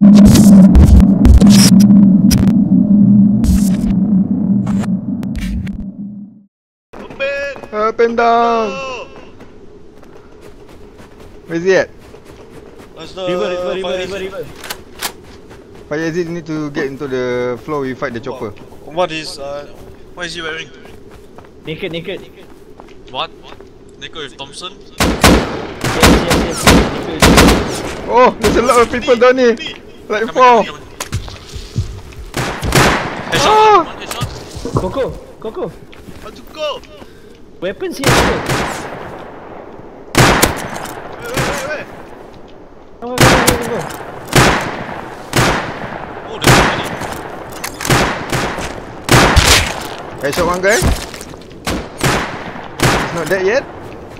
Up and down. Where's he at? That's the River. Fire exit, you need to get into the floor. We fight the chopper. What is he wearing? Naked. What? Nico with Thompson? Yes. Naked. Oh, there's a lot of people down here. Like Come 4. on. Headshot! One headshot! Coco. Want to go! Weapons here. Coco. Wait! Go. Oh, there's so many. Headshot one guy. He's not dead yet.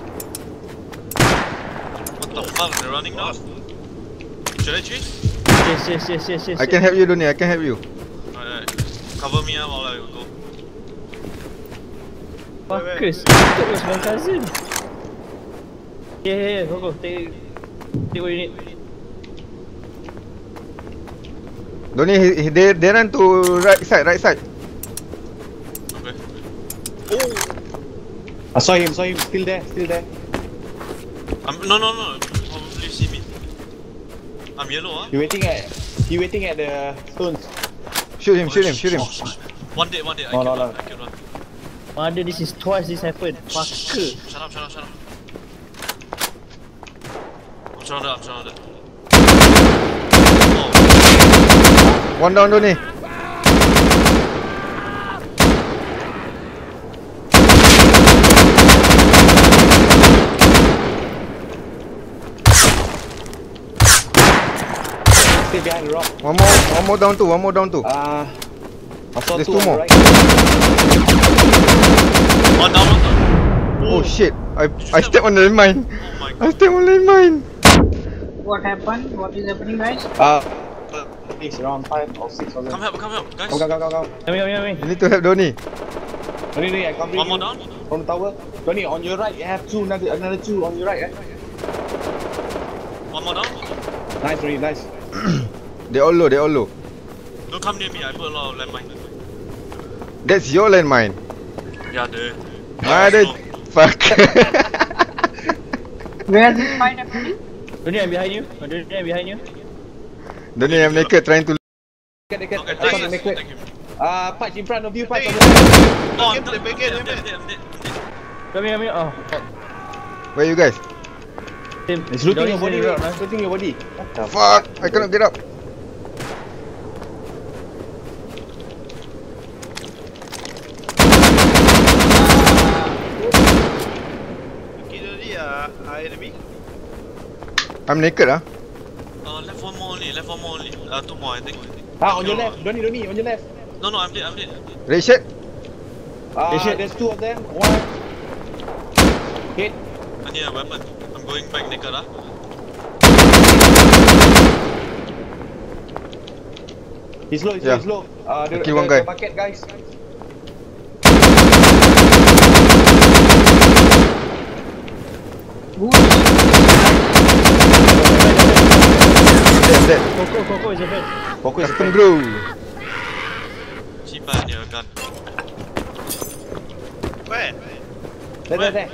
What the fuck? They're running now? Should I chase? Yes. I can help you, Donnie. I can help you. Alright. Cover me up while I go. Fuckers. That was my cousin. Yeah. Go. Take what you need. Donnie, they run to right side. Okay. Oh! I saw him, still there. No. Probably see me. I'm yellow, He waiting at the stones. Shoot him. One day. I No. can run. Mother, this is twice this happened. Fucker. Shut up. I'm surrounded. Oh, One down, Donnie. Stay behind the rock. One more down too. I saw There's two two on more. the right. one down. Oh shit! I stepped on the landmine. Oh my god. I stepped on the landmine. What happened? What is happening, guys? It's around 5 or 6 of them. Come help, guys. Go. Come. You need to help Donnie. Donnie, I come One more down. from the tower. Donnie, on your right, you have two, another two on your right. One more down. Nice, Donnie, nice. They all low. Don't come near me, I put a lot of landmine. That's your landmine. Yeah, dude. Mother fuck. Where is this fight happening? Donnie, I'm behind you. Donnie, I'm naked trying to. Get. Okay, I saw the thank naked. you. Patch in front of you, patch on the Oh, I'm dead. Come here. Oh, fuck. Where you guys? It's looting your body, Donnie's in the rock, it's looting your body. What the Fuck! I cannot get up. Enemy. I'm naked, ah. Left one more only. Two more, I think. on your left, Donnie, on your left. No, I'm dead. Red shirt. There's two of them. One. Hit. I need a weapon. I'm going back naked, He's low. Yeah. He's low. Kill one guy. The bucket, guys. Dead. Coco is a friend. Focus. Custom bro. Cheaper, I need a gun. Where? There.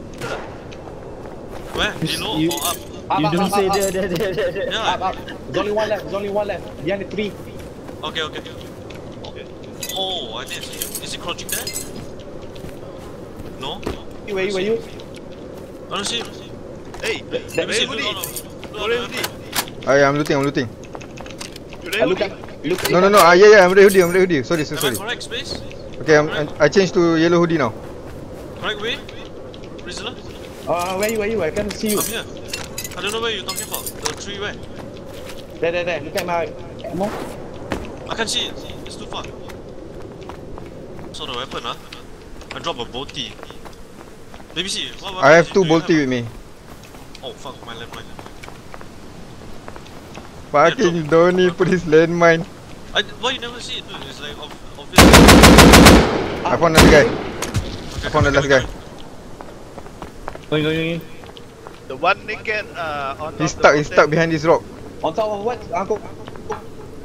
Where? Below you- or up? You don't say there. Yeah. Up. There's only one left. Behind the tree. Okay. Oh, I didn't see him. Is he crouching there? No? Where you? I don't see him. Hey, I'm looting. Look. No. Yeah. I'm red hoodie. Sorry. Am I correct, Space? Okay, I changed to yellow hoodie now. Correct way? Prisoner? Where you? I can't see you. I'm here. I don't know where you're talking about. The tree where? There. Look at my ammo. I can't see it. It's too far. Saw the weapon, I dropped a bolty. Let me see. What I have weapon two do you bolty with me. Oh fuck, my landmine. Fucking Donnie put his landmine. Why you never see it, dude? It's like obvious. I found another guy. I found the last guy. Going. The one naked on He's stuck behind this rock. On top of what? Uncle.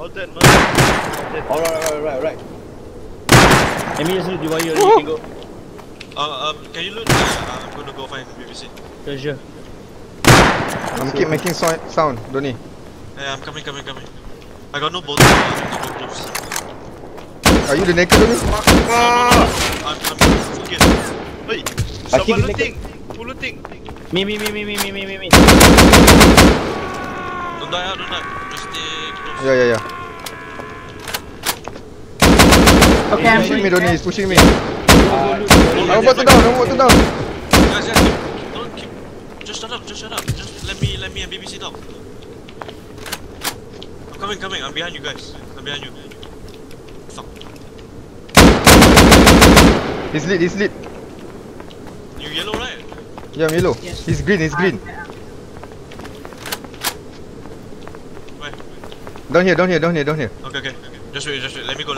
All dead, man. All dead. Alright. Let me just loot you while you can go. Can you loot? I'm gonna go find BBC. Sure. I'm keep making sound, Donny. Yeah, I'm coming. I got no bolts. I'm gonna go close. Are you the naked Donny? I'm full gear. Hey, I keep someone it looting. Who looting? Me. Don't die. Just stay close. Yeah. Okay, I'm Pushing me, going Donny. there. He's pushing me. I'm I'm about to down. Guys, don't keep. Just shut up. Just let me and BBC down. I'm coming. I'm behind you guys. I'm behind you. Fuck. He's lit. You yellow, right? Yeah, I'm yellow. Yes. He's green. Where? Down here. Okay. Just wait. Let me go.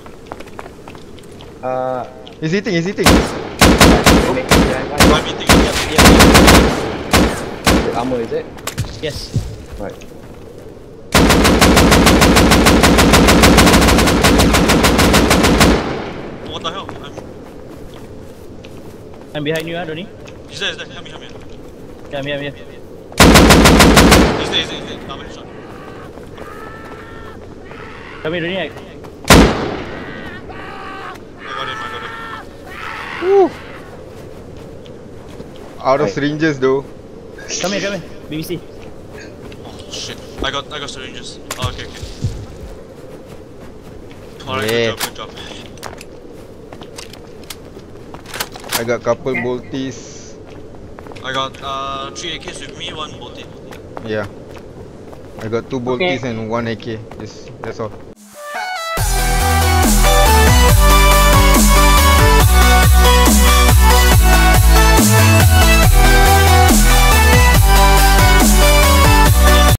He's eating. I'm eating. The armor, is it? Yes. Right. What the hell? I'm behind you, Donny. He's there. Come here. Yeah, I'm here. He's there. Double shot. Come here, Donny. I got him. Woo. Out of syringes though. Come here. BBC. Oh shit. I got syringes. Oh, okay. Alright, Yeah. good job. I got couple bolties. I got 3 AKs with me, 1 bolty. Yeah. I got 2 bolties and 1 AK. That's all.